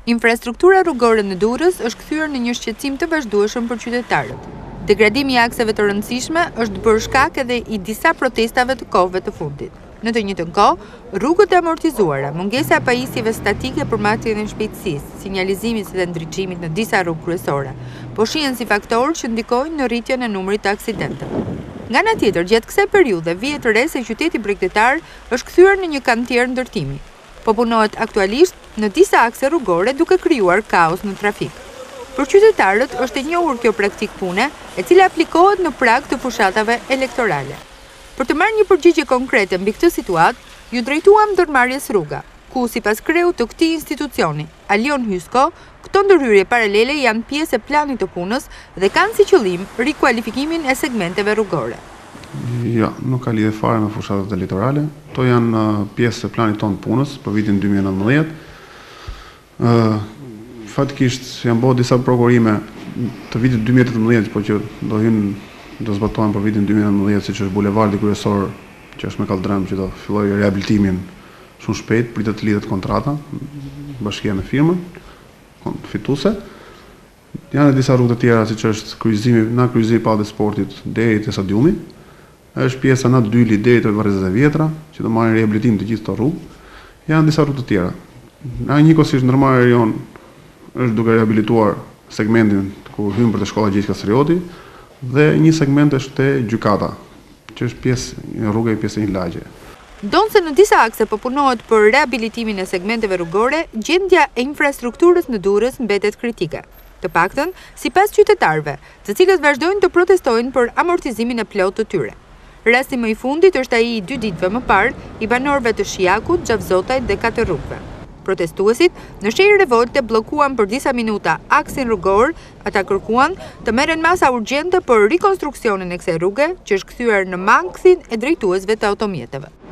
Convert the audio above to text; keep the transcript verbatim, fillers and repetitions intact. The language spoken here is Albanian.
Infrastruktura rrugore në Durrës është kthyer në një shqetësim të vazhdueshëm për qytetarët. Degradimi i akseve të rëndësishme është bërë shkak edhe i disa protestave të kohëve të fundit. Në të njëjtën kohë, rrugët e amortizuara, mungesa e pajisjeve statike për matjen e shpejtësisë, sinjalizimit dhe ndriçimit në disa rrugë kryesore, po shihen si faktorë që ndikojnë në rritjen e numrit të aksidenteve. Nga ana tjetër, gjatë kësaj periudhe, vihet re se qyteti bregdetar është kthyer në një kantier ndërtimi, po punohet aktualisht në disa akse rrugore duke krijuar kaos në trafik. Për qytetarët është e njohur kjo praktik pune, e cila aplikohet në prag të fushatave elektorale. Për të marrë një përgjigje konkrete mbi këtë situatë, ju drejtuam ndërmarrjes Rruga, ku sipas kreut të këtij institucioni, Alion Hysko, këto ndërhyrje paralele janë pjesë e planit të punës dhe kanë si qëllim rikualifikimin e segmenteve rrugore. Ja, nuk ka lidhje fare me fushatat elektorale. To janë uh, pjesë e planit tonë punës për vitin dy mijë e nëntëmbëdhjetë. Uh, Fatikisht janë bërë disa prokurime të vitit dy mijë e tetëmbëdhjetë, por që do hynë do zbatohen për vitin dy mijë e nëntëmbëdhjetë, siç është bulevardi kryesor, që është me kaldrëm, që do fillojë rehabilitimin shumë shpejt, pritet të lidhet kontrata, bashkia me firmën fituese. Janë disa rrugë të tjera, siç është kryqëzimi, nga kryqëzimi i pallit të sportit deri te stadiumi. Është pjesa nga Dyli deri te varrezat e vjetra, që do marrin rehabilitim të gjithë këto rrugë. Janë disa rrugë të tjera. Nga njëkohësisht ndërmarrja e Rion është duke rehabilituar segmentin ku hyn për te shkolla Gjergj Kastrioti dhe një segment është te gjykata, që është pjesë e rrugës, pjesë e një lagje. Ndonse në disa akse po punohet për rehabilitimin e segmenteve rrugore, gjendja e infrastrukturës në Durrës mbetet kritike. Të paktën, sipas qytetarëve, të cilët vazhdojnë të protestojnë për amortizimin e plotë të tyre. Rasti më i fundit është ai i dy ditëve më parë i banorëve të Shijakut, Xhavzotajt dhe katër rrugëve. Protestuesit në shenjë revolte bllokuan për disa minuta aksin rrugor, ata kërkuan të merren masa urgjente për rikonstruksionin e kësaj rruge, që është kthyer në mangësin e drejtuesve të automjeteve.